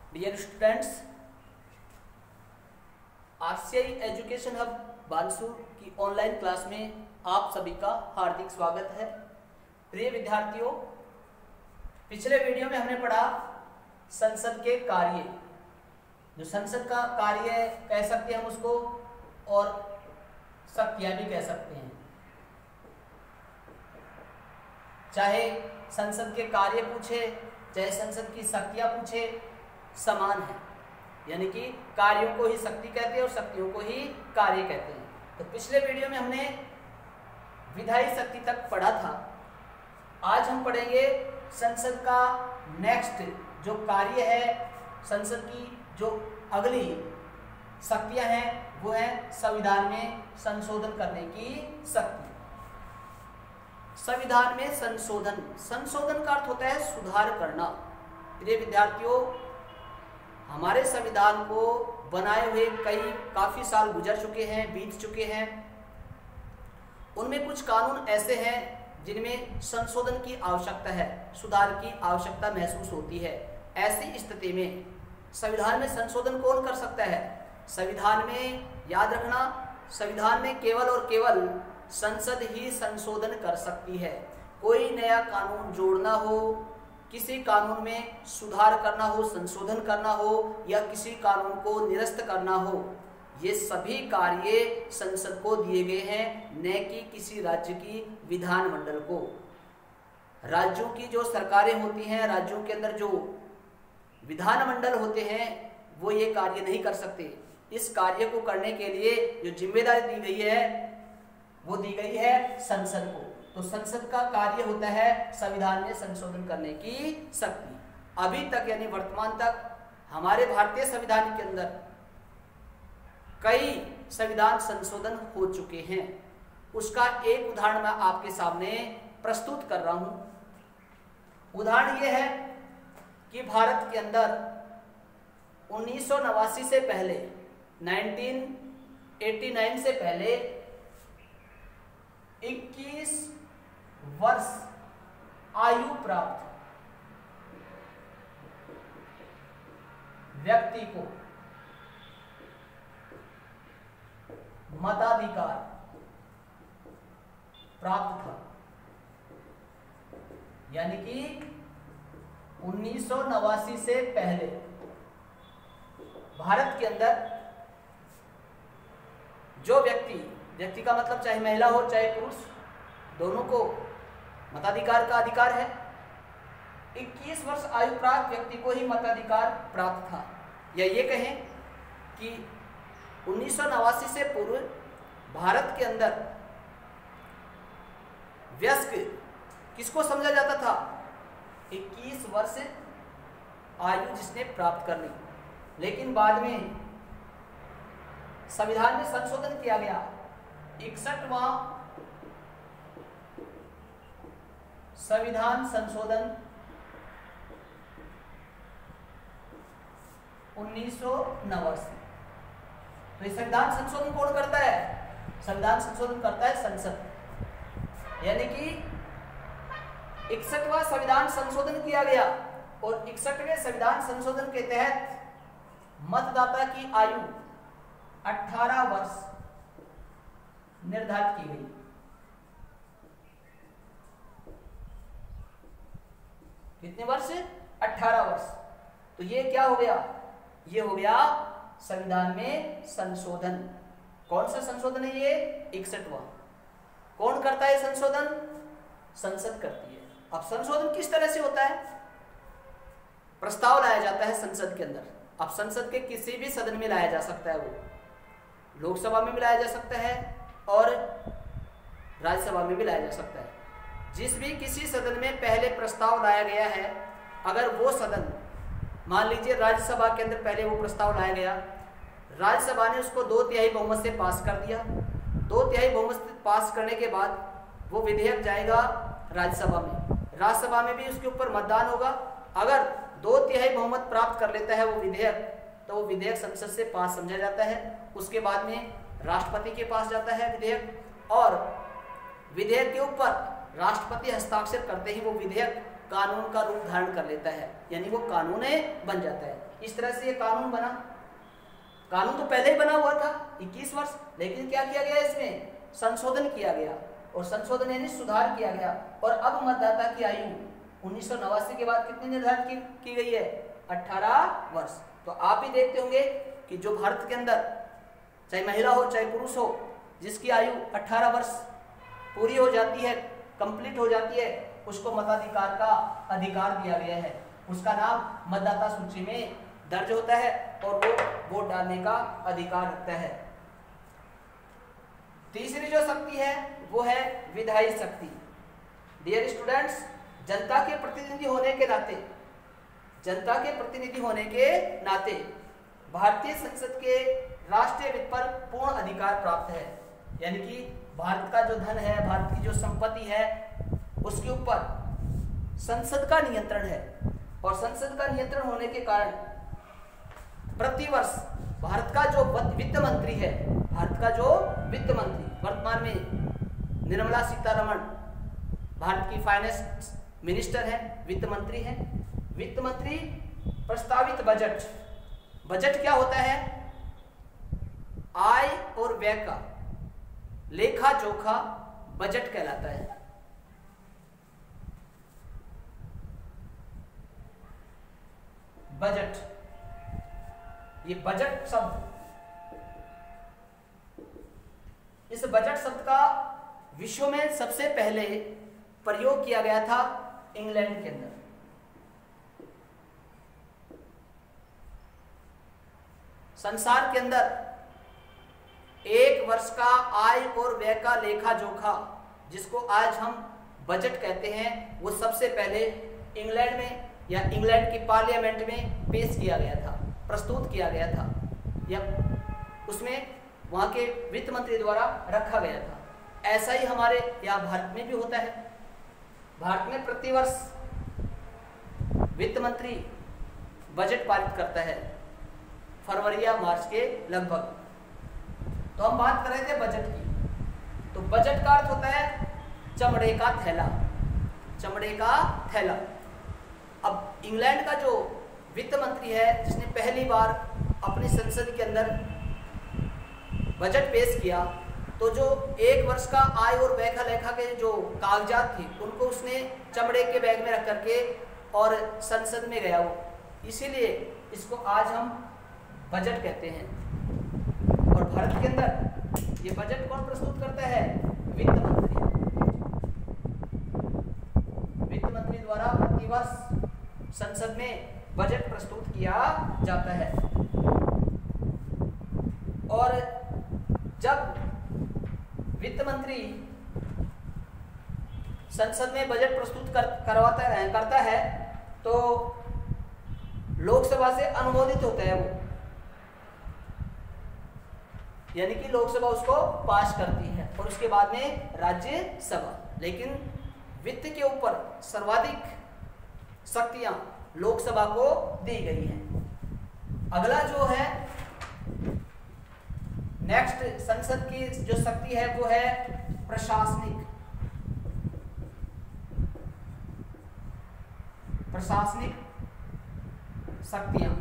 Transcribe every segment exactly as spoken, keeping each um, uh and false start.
Dear students, RCI education hub Bansur की online class में आप सभी का हार्दिक स्वागत है। प्रिय विद्यार्थियों, पिछले वीडियो में हमने पढ़ा संसद के कार्य। जो संसद का कार्य कह सकते हैं हम उसको, और शक्तियां भी कह सकते हैं। चाहे संसद के कार्य पूछे चाहे संसद की शक्तियां पूछे, समान है। यानी कि कार्यों को ही शक्ति कहते हैं और शक्तियों को ही कार्य कहते हैं। तो पिछले वीडियो में हमने विधायी शक्ति तक पढ़ा था। आज हम पढ़ेंगे संसद का नेक्स्ट जो कार्य है, संसद की जो अगली शक्तियां हैं वो है संविधान में संशोधन करने की शक्ति। संविधान में संशोधन, संशोधन का अर्थ होता है सुधार करना। प्रिय विद्यार्थियों, हमारे संविधान को बनाए हुए कई काफी साल गुजर चुके हैं, बीत चुके हैं। उनमें कुछ कानून ऐसे हैं जिनमें संशोधन की आवश्यकता है, सुधार की आवश्यकता महसूस होती है। ऐसी स्थिति में संविधान में संशोधन कौन कर सकता है? संविधान में, याद रखना, संविधान में केवल और केवल संसद ही संशोधन कर सकती है। कोई नया कानून जोड़ना हो, किसी कानून में सुधार करना हो, संशोधन करना हो, या किसी कानून को निरस्त करना हो, ये सभी कार्य संसद को दिए गए हैं, न कि किसी राज्य की विधानमंडल को। राज्यों की जो सरकारें होती हैं, राज्यों के अंदर जो विधानमंडल होते हैं, वो ये कार्य नहीं कर सकते। इस कार्य को करने के लिए जो जिम्मेदारी दी गई है वो दी गई है संसद को। तो संसद का कार्य होता है संविधान में संशोधन करने की शक्ति। अभी तक यानी वर्तमान तक हमारे भारतीय संविधान के अंदर कई संविधान संशोधन हो चुके हैं। उसका एक उदाहरण मैं आपके सामने प्रस्तुत कर रहा हूं। उदाहरण यह है कि भारत के अंदर उन्नीस सौ नवासी से पहले, उन्नीस सौ नवासी से पहले इक्कीस वर्ष आयु प्राप्त व्यक्ति को मताधिकार प्राप्त था। यानी कि उन्नीस सौ नवासी से पहले भारत के अंदर जो व्यक्ति, व्यक्ति का मतलब चाहे महिला हो चाहे पुरुष, दोनों को मताधिकार का अधिकार है। इक्कीस वर्ष आयु प्राप्त व्यक्ति को ही मताधिकार प्राप्त था। या ये कहें कि उन्नीस सौ नवासी से पूर्व भारत के अंदर वयस्क किसको समझा जाता था? इक्कीस वर्ष आयु जिसने प्राप्त कर ली। लेकिन बाद में संविधान में संशोधन किया गया। इकसठवां संविधान संशोधन उन्नीस सौ नवासी। तो ये संविधान संशोधन कौन करता है? संविधान संशोधन करता है संसद। यानी कि इकसठवां संविधान संशोधन किया गया और इकसठवें संविधान संशोधन के तहत मतदाता की आयु अठारह वर्ष निर्धारित की गई। कितने वर्ष? अठारह वर्ष। तो ये क्या हो गया? ये हो गया संविधान में संशोधन। कौन सा संशोधन है ये? इकसठवां। कौन करता है संशोधन? संसद करती है। अब संशोधन किस तरह से होता है? प्रस्ताव लाया जाता है संसद के अंदर। अब संसद के किसी भी सदन में लाया जा सकता है, वो लोकसभा में भी लाया जा सकता है और राज्यसभा में भी लाया जा सकता है। जिस भी किसी सदन में पहले प्रस्ताव लाया गया है, अगर वो सदन, मान लीजिए राज्यसभा के अंदर पहले वो प्रस्ताव लाया गया, राज्यसभा ने उसको दो तिहाई बहुमत से पास कर दिया। दो तिहाई बहुमत से पास करने के बाद वो विधेयक जाएगा राज्यसभा में, राज्यसभा में भी उसके ऊपर मतदान होगा। अगर दो तिहाई बहुमत प्राप्त कर लेता है वो विधेयक, तो वो विधेयक संसद से पास समझा जाता है। उसके बाद में राष्ट्रपति के पास जाता है विधेयक, और विधेयक के ऊपर राष्ट्रपति हस्ताक्षर करते ही वो विधेयक कानून का रूप धारण कर लेता है, यानी वो कानून बन जाता है। इस तरह से ये कानून बना। कानून तो पहले ही बना हुआ था इक्कीस वर्ष, लेकिन क्या किया गया, इसमें संशोधन किया गया, और संशोधन यानी सुधार किया गया। और अब मतदाता की आयु उन्नीस सौ नवासी के बाद कितनी निर्धारित की, की गई है, अठारह वर्ष। तो आप भी देखते होंगे कि जो भारत के अंदर चाहे महिला हो चाहे पुरुष हो, जिसकी आयु अठारह वर्ष पूरी हो जाती है, कंप्लीट हो जाती है, उसको मताधिकार का अधिकार दिया गया है। उसका नाम मतदाता सूची में दर्ज होता है और वो वोट डालने का अधिकार रखता है। तीसरी जो शक्ति है वो है विधायी शक्ति। डियर स्टूडेंट्स, जनता के प्रतिनिधि होने के नाते जनता के प्रतिनिधि होने के नाते भारतीय संसद के राष्ट्रीय वित्त पर पूर्ण अधिकार प्राप्त है। यानी कि भारत का जो धन है, भारत की जो संपत्ति है, उसके ऊपर संसद का नियंत्रण है। और संसद का नियंत्रण होने के कारण प्रतिवर्ष भारत का जो वित्त मंत्री है, भारत का जो वित्त मंत्री वर्तमान में निर्मला सीतारमण भारत की फाइनेंस मिनिस्टर है, वित्त मंत्री है। वित्त मंत्री प्रस्तावित बजट, बजट क्या होता है, आय और व्यय का लेखा जोखा बजट कहलाता है। बजट, ये बजट शब्द, इस बजट शब्द का विश्व में सबसे पहले प्रयोग किया गया था इंग्लैंड के अंदर। संसार के अंदर एक वर्ष का आय और व्यय का लेखा जोखा, जिसको आज हम बजट कहते हैं, वो सबसे पहले इंग्लैंड में या इंग्लैंड की पार्लियामेंट में पेश किया गया था, प्रस्तुत किया गया था, या उसमें वहां के वित्त मंत्री द्वारा रखा गया था। ऐसा ही हमारे यहाँ भारत में भी होता है। भारत में प्रतिवर्ष वित्त मंत्री बजट पारित करता है फरवरी या मार्च के लगभग। तो हम बात कर रहे थे बजट की। तो बजट का अर्थ होता है चमड़े का थैला, चमड़े का थैला। अब इंग्लैंड का जो वित्त मंत्री है, जिसने पहली बार अपनी संसद के अंदर बजट पेश किया, तो जो एक वर्ष का आय और व्यय का लेखा के जो कागजात थे, उनको उसने चमड़े के बैग में रख करके और संसद में गया वो, इसीलिए इसको आज हम बजट कहते हैं। और भारत के अंदर ये बजट कौन प्रस्तुत करता है, वित्त मंत्री। वित्त मंत्री द्वारा प्रतिवर्ष संसद में बजट प्रस्तुत किया जाता है। और जब वित्त मंत्री संसद में बजट प्रस्तुत कर, करवाता है करता है तो लोकसभा से अनुमोदित होता है वो, यानी कि लोकसभा उसको पास करती है और उसके बाद में राज्यसभा। लेकिन वित्त के ऊपर सर्वाधिक शक्तियां लोकसभा को दी गई हैं। अगला जो है नेक्स्ट संसद की जो शक्ति है वो है प्रशासनिक प्रशासनिक शक्तियां।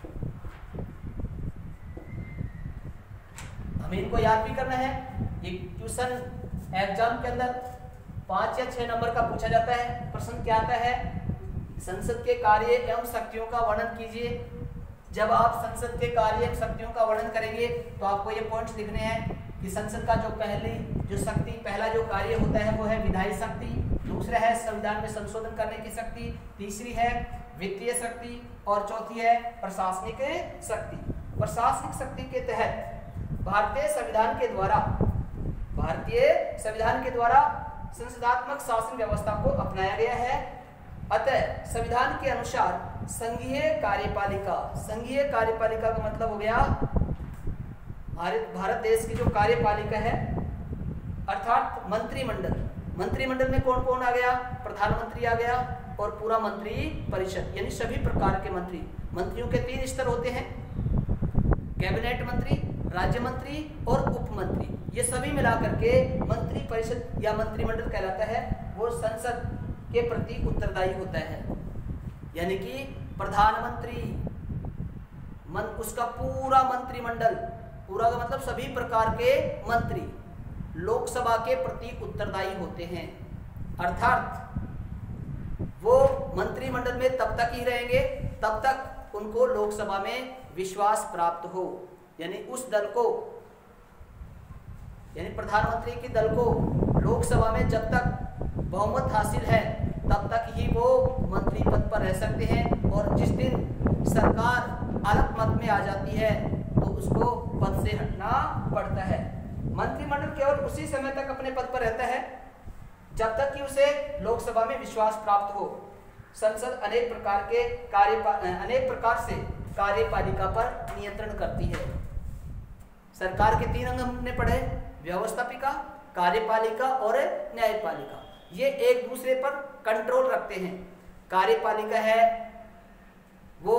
हमें इनको याद भी करना है। ये ट्यूशन एग्जाम के अंदर पांच या छह नंबर का पूछा जाता है। प्रश्न क्या आता है, संसद के कार्य एवं शक्तियों का वर्णन कीजिए। जब आप संसद के कार्य एवं शक्तियों का वर्णन करेंगे तो आपको ये पॉइंट्स लिखने हैं कि संसद का जो पहली जो शक्ति पहला जो कार्य होता है वो है विधायी शक्ति, दूसरा है संविधान में संशोधन करने की शक्ति, तीसरी है वित्तीय शक्ति और चौथी है प्रशासनिक शक्ति। प्रशासनिक शक्ति के तहत भारतीय संविधान के द्वारा भारतीय संविधान के द्वारा संसदात्मक शासन व्यवस्था को अपनाया गया है। अतः संविधान के अनुसार संघीय कार्यपालिका, संघीय कार्यपालिका का मतलब हो गया भारत भारत देश की जो कार्यपालिका है, अर्थात मंत्रिमंडल। मंत्रिमंडल में कौन कौन आ गया, प्रधानमंत्री आ गया और पूरा मंत्री परिषद, यानी सभी प्रकार के मंत्री। मंत्रियों के तीन स्तर होते हैं, कैबिनेट मंत्री, राज्य मंत्री और उप मंत्री। ये सभी मिलाकर के मंत्री परिषद या मंत्रिमंडल कहलाता है। वो संसद के प्रति उत्तरदायी होता है, यानी कि प्रधानमंत्री मन, उसका पूरा मंत्रिमंडल, पूरा का मतलब सभी प्रकार के मंत्री लोकसभा के प्रति उत्तरदायी होते हैं। अर्थात वो मंत्रिमंडल में तब तक ही रहेंगे तब तक उनको लोकसभा में विश्वास प्राप्त हो, यानी उस दल को, यानी प्रधानमंत्री के दल को लोकसभा में जब तक बहुमत हासिल है तब तक ही वो मंत्री पद पर रह सकते हैं, और जिस दिन सरकार अलग मत में आ जाती है तो उसको पद से हटना पड़ता है। मंत्रिमंडल केवल उसी समय तक अपने पद पर रहता है जब तक कि उसे लोकसभा में विश्वास प्राप्त हो। संसद अनेक प्रकार के कार्य अनेक प्रकार से कार्यपालिका पर नियंत्रण करती है। सरकार के तीन अंग हमने पढ़े, व्यवस्थापिका, कार्यपालिका और न्यायपालिका। ये एक दूसरे पर कंट्रोल रखते हैं। कार्यपालिका है वो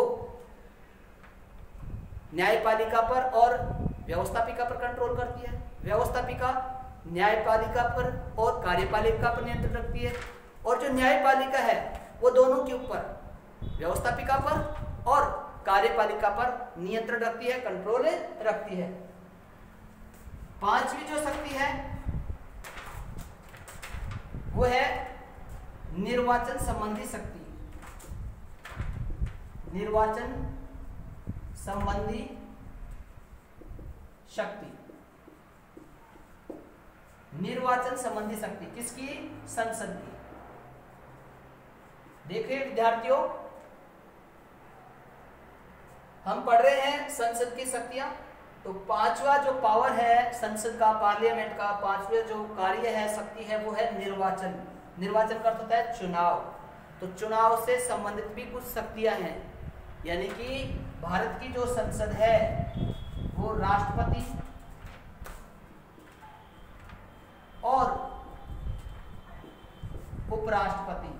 न्यायपालिका पर और व्यवस्थापिका पर कंट्रोल करती है, व्यवस्थापिका न्यायपालिका पर और कार्यपालिका पर नियंत्रण रखती है, और जो न्यायपालिका है वो दोनों के ऊपर व्यवस्थापिका पर और कार्यपालिका पर नियंत्रण रखती है, कंट्रोल रखती है। पांचवी जो शक्ति है वो है निर्वाचन संबंधी शक्ति। निर्वाचन संबंधी शक्ति, निर्वाचन संबंधी शक्ति किसकी? संसद की। देखिए विद्यार्थियों, हम पढ़ रहे हैं संसद की शक्तियां। तो पांचवा जो पावर है संसद का, पार्लियामेंट का, पांचवा जो कार्य है, शक्ति है, वो है निर्वाचन। निर्वाचन का अर्थ होता है चुनाव। तो चुनाव से संबंधित भी कुछ शक्तियां हैं, यानी कि भारत की जो संसद है वो राष्ट्रपति और उपराष्ट्रपति,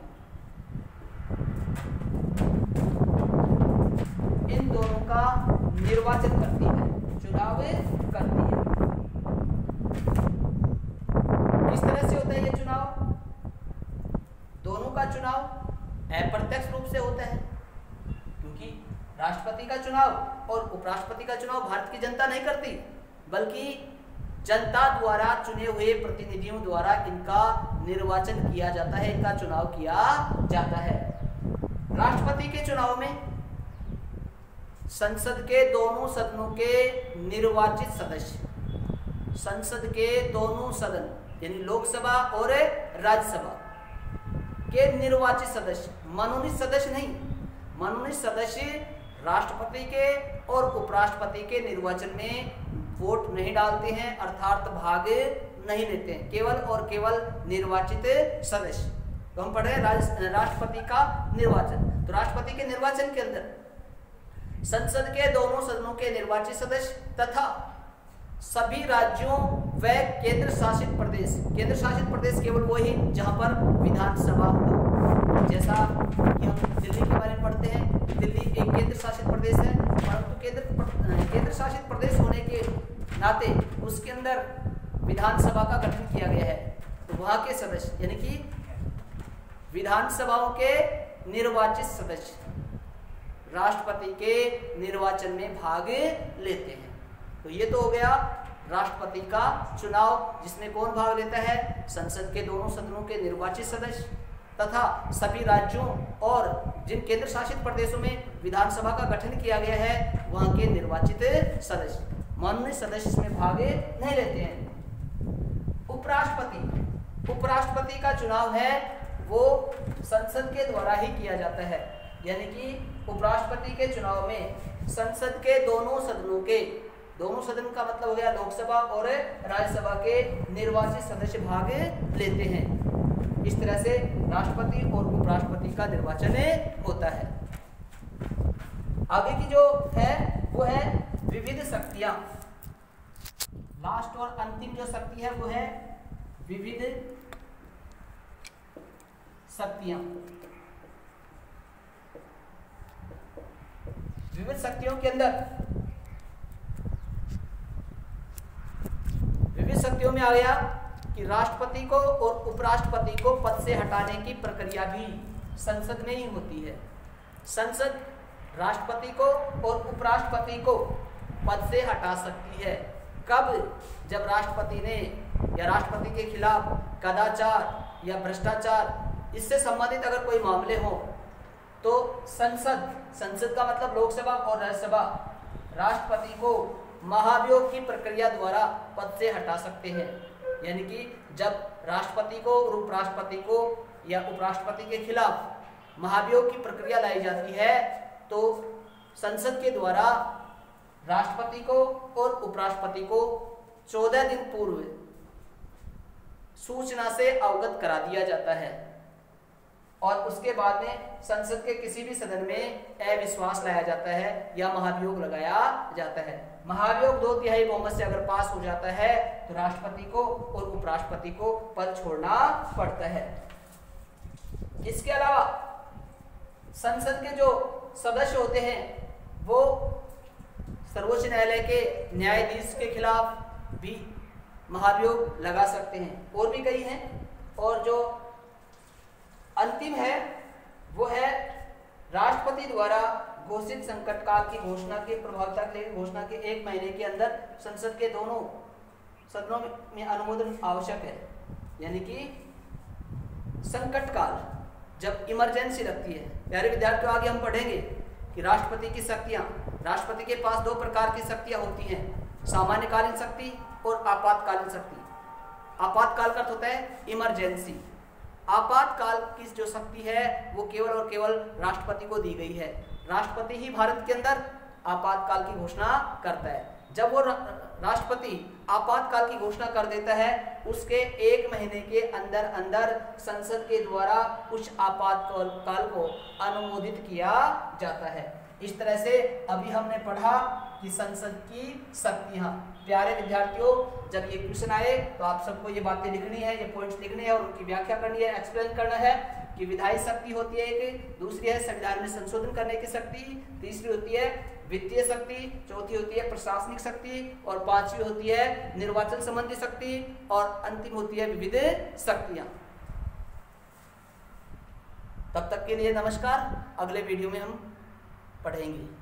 इन दोनों का निर्वाचन करती है, चुनाव करती है। किस तरह से होता है ये चुनाव? दोनों का चुनाव अप्रत्यक्ष रूप से होता है, क्योंकि राष्ट्रपति का चुनाव और उपराष्ट्रपति का चुनाव भारत की जनता नहीं करती, बल्कि जनता द्वारा चुने हुए प्रतिनिधियों द्वारा इनका निर्वाचन किया जाता है, इनका चुनाव किया जाता है। राष्ट्रपति के चुनाव में संसद के दोनों सदनों के निर्वाचित सदस्य, संसद के दोनों सदन यानी लोकसभा और राज्यसभा के निर्वाचित सदस्य, मनोनीत सदस्य नहीं, मनोनीत सदस्य राष्ट्रपति के और उपराष्ट्रपति के निर्वाचन में वोट नहीं डालते हैं, अर्थात भाग नहीं लेते हैं, केवल और केवल निर्वाचित सदस्य। तो हम पढ़ रहे हैं राष्ट्रपति का निर्वाचन। तो राष्ट्रपति के निर्वाचन के अंदर संसद के दोनों सदनों के निर्वाचित सदस्य तथा सभी राज्यों व केंद्र शासित प्रदेश, केंद्र शासित प्रदेश केवल वही जहां पर विधानसभा हो। जैसा कि हम दिल्ली के बारे में पढ़ते हैं, दिल्ली एक केंद्र शासित प्रदेश है, परंतु केंद्र केंद्र शासित प्रदेश होने के नाते उसके अंदर विधानसभा का गठन किया गया है। तो वहां के सदस्य यानी कि विधानसभाओं के निर्वाचित सदस्य राष्ट्रपति के निर्वाचन में भाग लेते हैं। तो ये तो हो गया राष्ट्रपति का चुनाव, जिसमें कौन भाग लेता है? संसद के दोनों सदनों के निर्वाचित सदस्य तथा सभी राज्यों और जिन केंद्र शासित प्रदेशों में विधानसभा का गठन किया गया है वहां के निर्वाचित सदस्य, मनोनीत सदस्य इसमें भाग नहीं लेते हैं। उपराष्ट्रपति, उपराष्ट्रपति का चुनाव है वो संसद के द्वारा ही किया जाता है, यानी कि उपराष्ट्रपति के चुनाव में संसद के दोनों सदनों के, दोनों सदन का मतलब हो गया लोकसभा और राज्यसभा के निर्वाचित सदस्य भाग लेते हैं। इस तरह से राष्ट्रपति और उपराष्ट्रपति का निर्वाचन होता है। आगे की जो है वो है विविध शक्तियां। लास्ट और अंतिम जो शक्ति है वो है विविध शक्तियां। विविध शक्तियों के अंदर विविध शक्तियों में आ गया कि राष्ट्रपति को और उपराष्ट्रपति को पद से हटाने की प्रक्रिया भी संसद में ही होती है। संसद राष्ट्रपति को और उपराष्ट्रपति को पद से हटा सकती है। कब? जब राष्ट्रपति ने या राष्ट्रपति के खिलाफ कदाचार या भ्रष्टाचार इससे संबंधित अगर कोई मामले हो तो संसद संसद का मतलब लोकसभा और राज्यसभा राष्ट्रपति को महाभियोग की प्रक्रिया द्वारा पद से हटा सकते हैं। यानी कि जब राष्ट्रपति को और उपराष्ट्रपति को या उपराष्ट्रपति के खिलाफ महाभियोग की प्रक्रिया लाई जाती है तो संसद के द्वारा राष्ट्रपति को और उपराष्ट्रपति को चौदह दिन पूर्व सूचना से अवगत करा दिया जाता है और उसके बाद में संसद के किसी भी सदन में अविश्वास लाया जाता है या महाभियोग लगाया जाता है। महाभियोग दो तिहाई बहुमत से अगर पास हो जाता है तो राष्ट्रपति को और उपराष्ट्रपति को पद छोड़ना पड़ता है। इसके अलावा संसद के जो सदस्य होते हैं वो सर्वोच्च न्यायालय के न्यायाधीश के खिलाफ भी महाभियोग लगा सकते हैं। और भी कई हैं। और जो अंतिम है वो है राष्ट्रपति द्वारा घोषित संकट काल की घोषणा के प्रभावता के घोषणा के एक महीने के अंदर संसद के दोनों सदनों में अनुमोदन आवश्यक है। यानी कि संकट काल जब इमरजेंसी लगती है। प्यारे विद्यार्थियों, आगे हम पढ़ेंगे कि राष्ट्रपति की शक्तियां, राष्ट्रपति के पास दो प्रकार की शक्तियां होती हैं, सामान्यकालीन शक्ति और आपातकालीन शक्ति। आपातकाल का अर्थ होता है इमरजेंसी। आपातकाल की जो शक्ति है वो केवल और केवल राष्ट्रपति को दी गई है। राष्ट्रपति ही भारत के अंदर आपातकाल की घोषणा करता है। जब वो राष्ट्रपति आपातकाल की घोषणा कर देता है उसके एक महीने के अंदर अंदर संसद के द्वारा उस आपातकाल को अनुमोदित किया जाता है। इस तरह से अभी हमने पढ़ा कि संसद की शक्तियां। प्यारे विद्यार्थियों, जब ये क्वेश्चन आए तो आप सबको ये बातें लिखनी है, ये पॉइंट्स लिखने हैं और उनकी व्याख्या करनी है, एक्सप्लेन करना है कि विधायी शक्ति होती है एक, दूसरी है संविधान में संशोधन करने की शक्ति, तीसरी होती है वित्तीय शक्ति, चौथी होती है प्रशासनिक शक्ति और पांचवी होती है निर्वाचन संबंधी शक्ति और अंतिम होती है विविध शक्तियां। तब तक के लिए नमस्कार। अगले वीडियो में हम पढ़ेंगे।